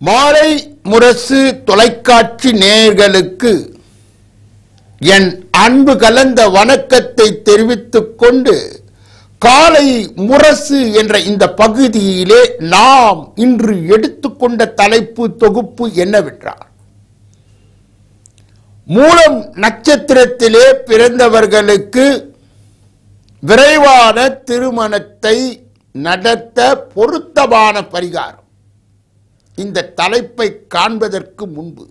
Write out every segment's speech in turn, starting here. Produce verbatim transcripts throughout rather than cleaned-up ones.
மாலைமுரசு தொலைக்காட்சி நேயர்களுக்கு என் அன்பு கலந்த வணக்கத்தை தெரிவித்துக் கொண்டு காலை முரசு என்ற இந்த பகுதியிலே நாம் இன்று எடுத்துக்கொண்ட தலைப்பு தொகுப்பு என்னவென்றால், மூலம் நட்சத்திரத்திலே பிறந்தவர்களுக்கு விரைவான திருமணத்தை நடத்த பொருத்தமான பரிகாரம். இந்த தலைப்பை காண்பதற்கு முன்பு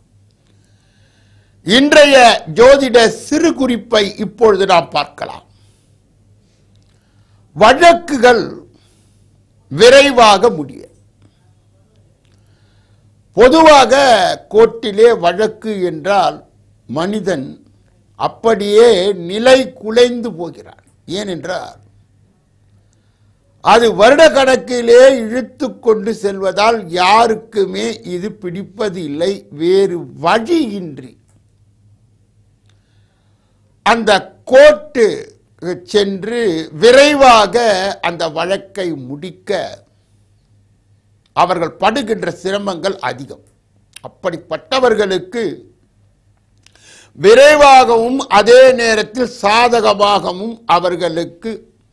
இன்றைய ஜோதிட சிறு குறிப்பை இப்பொழுது நாம் பார்க்கலாம். வழக்குகள் விரைவாக முடிய, பொதுவாக கோர்ட்டிலே வழக்கு என்றால் மனிதன் அப்படியே நிலை குலைந்து போகிறான். ஏனென்றால் அது வருட கணக்கிலே இழுத்து கொண்டு செல்வதால் யாருக்குமே இது பிடிப்பது இல்லை. வேறு வழியின்றி அந்த கோர்ட்டு சென்று விரைவாக அந்த வழக்கை முடிக்க அவர்கள் படுகின்ற சிரமங்கள் அதிகம். அப்படிப்பட்டவர்களுக்கு விரைவாகவும் அதே நேரத்தில் சாதகமாகவும் அவர்களுக்கு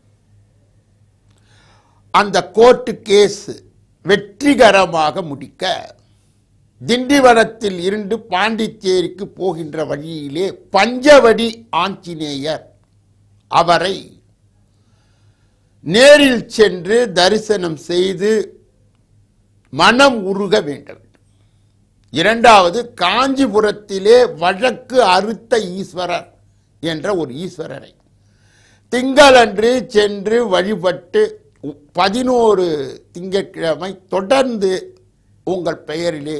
அந்த கோர்ட்டு கேஸ் வெற்றிகரமாக முடிக்க திண்டிவனத்தில் இருந்து பாண்டிச்சேரிக்கு போகின்ற வழியிலே பஞ்சவடி ஆஞ்சநேயர் அவரை நேரில் சென்று தரிசனம் செய்து மனம் உருக வேண்டும். இரண்டாவது, காஞ்சிபுரத்திலே வழக்கு அறுத்த ஈஸ்வரர் என்ற ஒரு ஈஸ்வரரை திங்களன்று சென்று வழிபட்டு பதினோரு திங்கட்கிழமை தொடர்ந்து உங்கள் பெயரிலே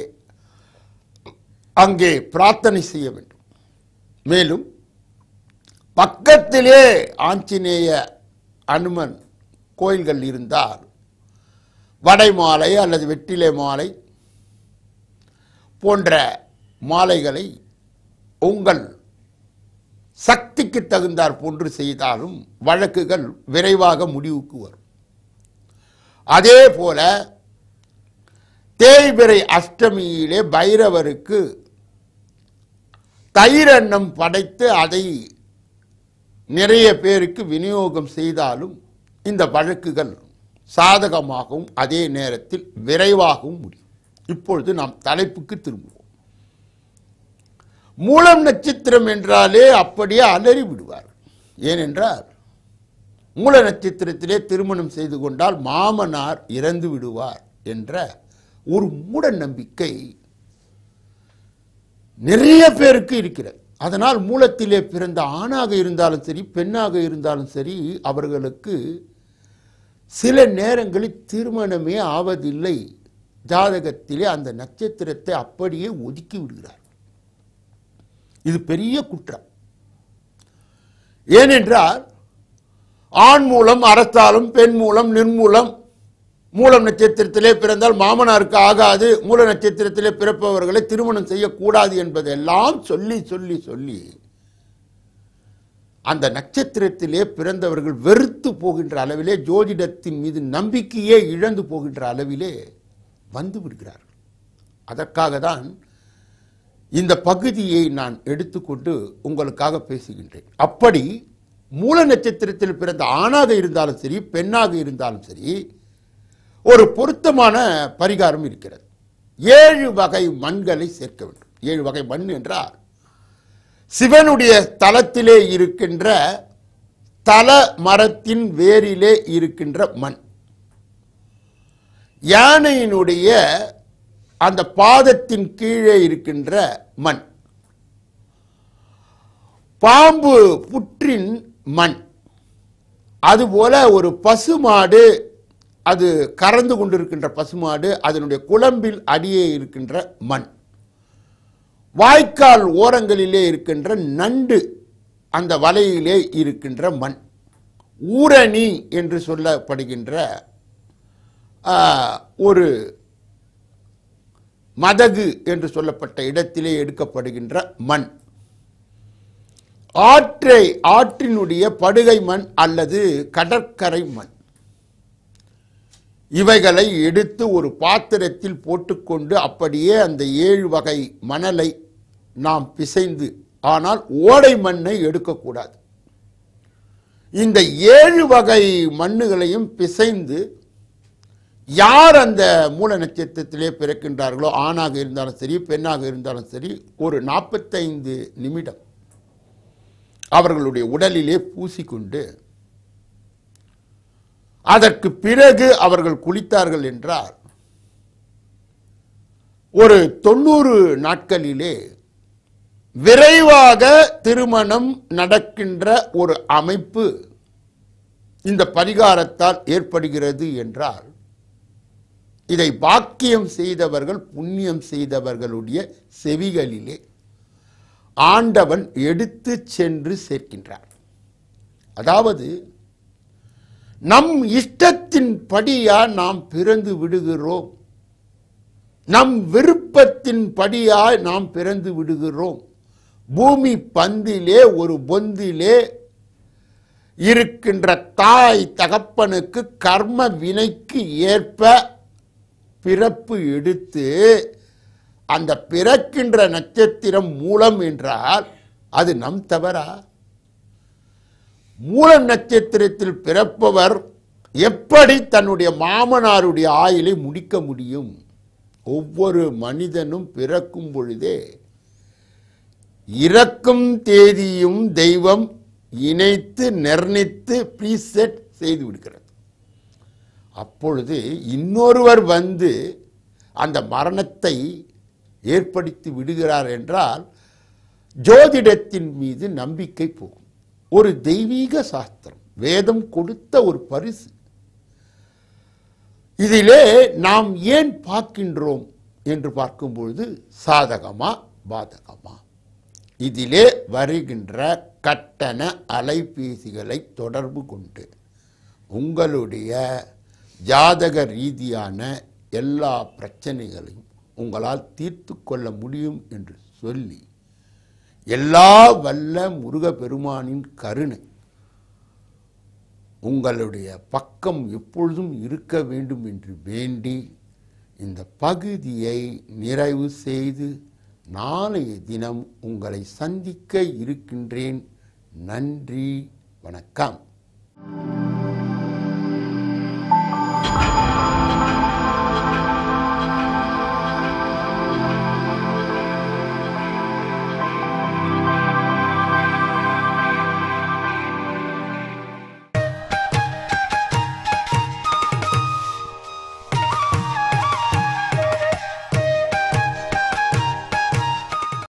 அங்கே பிரார்த்தனை செய்ய வேண்டும். மேலும் பக்கத்திலே ஆஞ்சநேய அனுமன் கோயில்கள் இருந்தால் வடை மாலை அல்லது வெற்றிலை மாலை போன்ற மாலைகளை உங்கள் சக்திக்கு தகுந்தார் போன்று செய்தாலும் வழக்குகள் விரைவாக முடிவுக்கு வரும். அதே போல தேய்பிறை அஷ்டமியிலே பைரவருக்கு தயிரன்னம் படைத்து அதை நிறைய பேருக்கு விநியோகம் செய்தாலும் இந்த வழக்குகள் சாதகமாகவும் அதே நேரத்தில் விரைவாகவும் முடியும். இப்பொழுது நாம் தலைப்புக்கு திரும்புவோம். மூலம் நட்சத்திரம் என்றாலே அப்படியே அலறி விடுவார். ஏனென்றால் மூல நட்சத்திரத்திலே திருமணம் செய்து கொண்டால் மாமனார் இறந்து விடுவார் என்ற ஒரு மூட நம்பிக்கை நிறைய பேருக்கு இருக்கிறது. அதனால் மூலத்திலே பிறந்த ஆணாக இருந்தாலும் சரி பெண்ணாக இருந்தாலும் சரி அவர்களுக்கு சில நேரங்களில் திருமணமே ஆவதில்லை. ஜாதகத்திலே அந்த நட்சத்திரத்தை அப்படியே ஒதுக்கி விடுகிறார். இது பெரிய குற்றம். ஏனென்றால் ஆண் மூலம் அரசாலும் பெண் மூலம் நிர்மூலம், மூலம் நட்சத்திரத்திலே பிறந்தால் மாமனாருக்கு ஆகாது, மூல நட்சத்திரத்திலே பிறப்பவர்களை திருமணம் செய்யக்கூடாது என்பதெல்லாம் சொல்லி சொல்லி சொல்லி அந்த நட்சத்திரத்திலே பிறந்தவர்கள் வெறுத்து போகின்ற அளவிலே, ஜோதிடத்தின் மீது நம்பிக்கையே இழந்து போகின்ற அளவிலே வந்து விடுகிறார்கள். அதற்காக தான் இந்த பகுதியை நான் எடுத்துக்கொண்டு உங்களுக்காக பேசுகின்றேன். அப்படி மூல நட்சத்திரத்தில் பிறந்த ஆணாக இருந்தாலும் சரி பெண்ணாக இருந்தாலும் சரி ஒரு பொருத்தமான பரிகாரம் இருக்கிறது. ஏழு வகை மண்களை சேர்க்க வேண்டும். ஏழு வகை மண் என்றால் சிவனுடைய தலத்திலே இருக்கின்ற தல மரத்தின் வேரிலே இருக்கின்ற மண், யானையினுடைய அந்த பாதத்தின் கீழே இருக்கின்ற மண், பாம்பு புற்றின் மண், அதுபோல ஒரு பசுமாடு, அது கறந்து கொண்டிருக்கின்ற பசுமாடு அதனுடைய குளம்பில் அடியே இருக்கின்ற மண், வாய்க்கால் ஓரங்களிலே இருக்கின்ற நண்டு அந்த வலையிலே இருக்கின்ற மண், ஊரணி என்று சொல்லப்படுகின்ற ஒரு மதகு என்று சொல்லப்பட்ட இடத்திலே எடுக்கப்படுகின்ற மண், ஆற்றை ஆற்றினுடைய படுகை மண் அல்லது கடற்கரை மண். இவைகளை எடுத்து ஒரு பாத்திரத்தில் போட்டுக்கொண்டு அப்படியே அந்த ஏழு வகை மணலை நாம் பிசைந்து, ஆனால் ஓடை மண்ணை எடுக்கக்கூடாது. இந்த ஏழு வகை மண்ணுகளையும் பிசைந்து யார் அந்த மூல நட்சத்திரத்திலே பிறக்கின்றார்களோ, ஆணாக இருந்தாலும் சரி பெண்ணாக இருந்தாலும் சரி, ஒரு நாற்பத்தைந்து நிமிடம் அவர்களுடைய உடலிலே பூசிக்கொண்டு அதற்கு பிறகு அவர்கள் குளித்தார்கள் என்றால் ஒரு தொண்ணூறு நாட்களிலே விரைவாக திருமணம் நடக்கின்ற ஒரு அமைப்பு இந்த பரிகாரத்தால் ஏற்படுகிறது என்றால், இதை பாக்கியம் செய்தவர்கள், புண்ணியம் செய்தவர்களுடைய செவிகளிலே ஆண்டவன் எடுத்து சென்று சேர்க்கின்றார். அதாவது நம் இஷ்டத்தின் படியா நாம் பிறந்து விடுகிறோம், நம் விருப்பத்தின் படியாய் நாம் பிறந்து விடுகிறோம். பூமி பந்திலே ஒரு பொந்திலே இருக்கின்ற தாய் தகப்பனுக்கு கர்ம வினைக்கு ஏற்ப பிறப்பு எடுத்து, அந்த பிறக்கின்ற நட்சத்திரம் மூலம் என்றால் அது நம் தவறா? மூல நட்சத்திரத்தில் பிறப்பவர் எப்படி தன்னுடைய மாமனாருடைய ஆயுளை முடிக்க முடியும்? ஒவ்வொரு மனிதனும் பிறக்கும் பொழுதே இறக்கும் தேதியும் தெய்வம் இணைத்து நிர்ணயித்து ப்ரீசெட் செய்து விடுகிறது. அப்பொழுது இன்னொருவர் வந்து அந்த மரணத்தை ஏற்படுத்தி விடுகிறார் என்றால் ஜோதிடத்தின் மீது நம்பிக்கை போகும். ஒரு தெய்வீக சாஸ்திரம், வேதம் கொடுத்த ஒரு பரிசு. இதிலே நாம் ஏன் பார்க்கின்றோம் என்று பார்க்கும்பொழுது சாதகமா பாதகமா, இதிலே வருகின்ற கட்டண அலைபேசிகளை தொடர்பு கொண்டு உங்களுடைய ஜாதக ரீதியான எல்லா பிரச்சனைகளையும் உங்களால் தீர்த்து கொள்ள முடியும் என்று சொல்லி, எல்லா வல்ல முருகப்பெருமானின் கருணை உங்களுடைய பக்கம் எப்பொழுதும் இருக்க வேண்டும் என்று வேண்டி இந்த பகுதியை நிறைவு செய்து நாளைய தினம் உங்களை சந்திக்க இருக்கின்றேன். நன்றி, வணக்கம்.